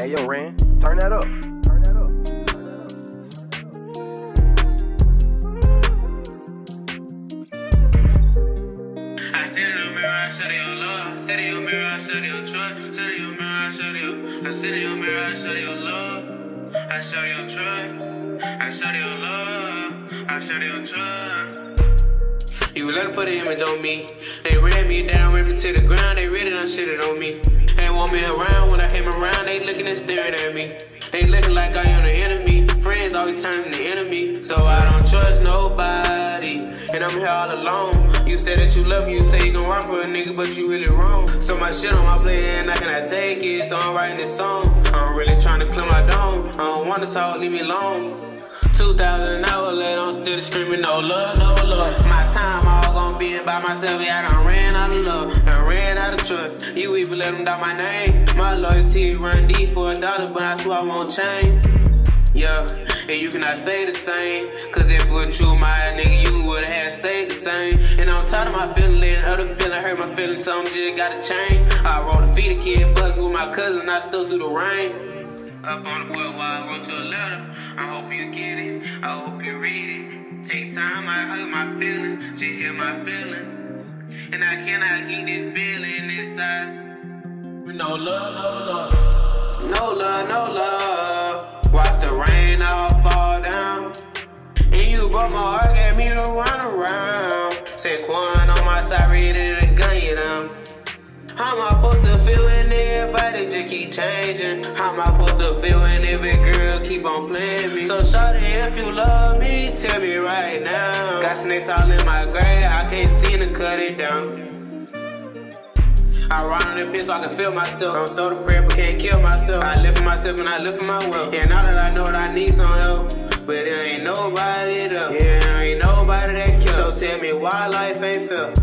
Hey, yo, Ren, turn that up. Turn that up. I sit in the mirror, I study your love. Sit in your mirror, I study your trust. Sit in your mirror, I study your. I sit in your mirror, I study your love. I study your trust. I study your love. I study your trust. You let them put an image on me. They ran me down, ran me to the ground. They really done shitted on me. They want me around. When I came around, they looking and staring at me. They looking like I am the enemy. Friends always turn to enemy. So I don't trust nobody. And I'm here all alone. You said that you love me, you say you gon' rock for a nigga, but you really wrong. So much shit on my plate and I cannot take it. So I'm writing this song. I'm really trying to clear my dome. I don't wanna talk, leave me alone. 2,000 hours later, I'm still screaming, no love, no love. My time all gon' be in by myself, yeah, I done ran out of love, done ran out of trust. You even let them down my name. My loyalty run deep for $1, but I swear I won't change. Yeah, and you cannot say the same. Cause if it was true, my nigga, you would've had stayed the same. And I'm tired of my feeling, other feeling hurt my feelings, something just gotta change. I rode to feed a kid bus with my cousin, I still do the rain. Up on the board while I wrote you a letter. I hope you get it, I hope you read it. Take time, I hurt my feelings, just hear my feelings. And I cannot keep this feeling inside. No love, no love. No love, no love. Watch the rain all fall down. And you broke my heart, gave me to run around. Said Quan on my side, ready to gun you down. How am I supposed to feel when everybody just keep changing? How am I supposed to feel when every girl keep on playing me? So shawty, if you love me, tell me right now. Got snakes all in my grave, I can't seem to cut it down. I run on the bitch so I can feel myself. I'm so depressed but can't kill myself. I live for myself and I live for my wealth. And now that I know that I need some help, but there ain't nobody there. Yeah, there ain't nobody that cares. So tell me why life ain't fair.